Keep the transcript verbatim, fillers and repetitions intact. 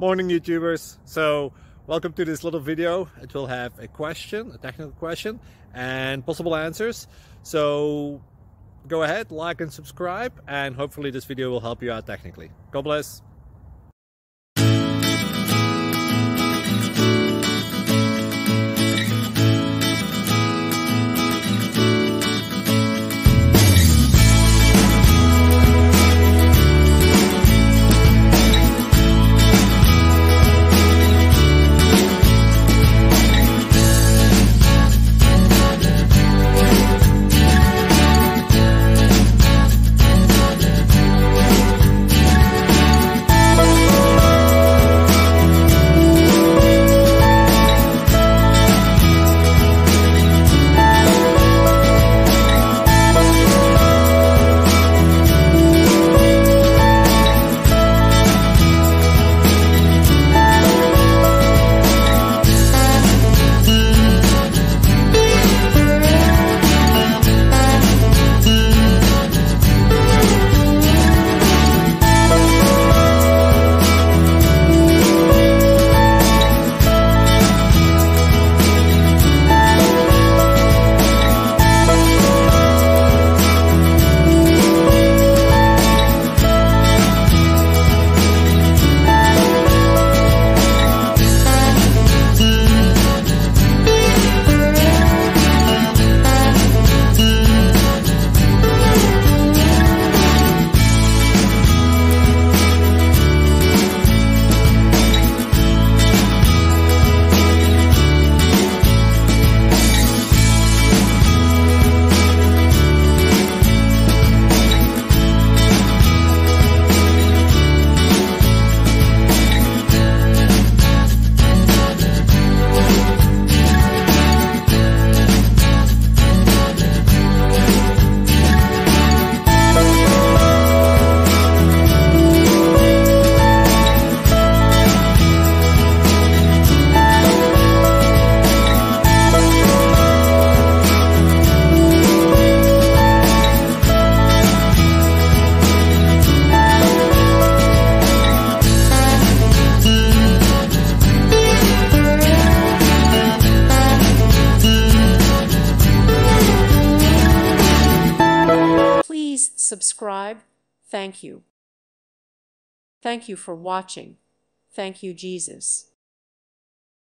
Morning YouTubers. So welcome to this little video. It will have a question, a technical question, and possible answers. So go ahead, like and subscribe, and hopefully this video will help you out technically. God bless. Please subscribe. Thank you. Thank you for watching. Thank you, Jesus.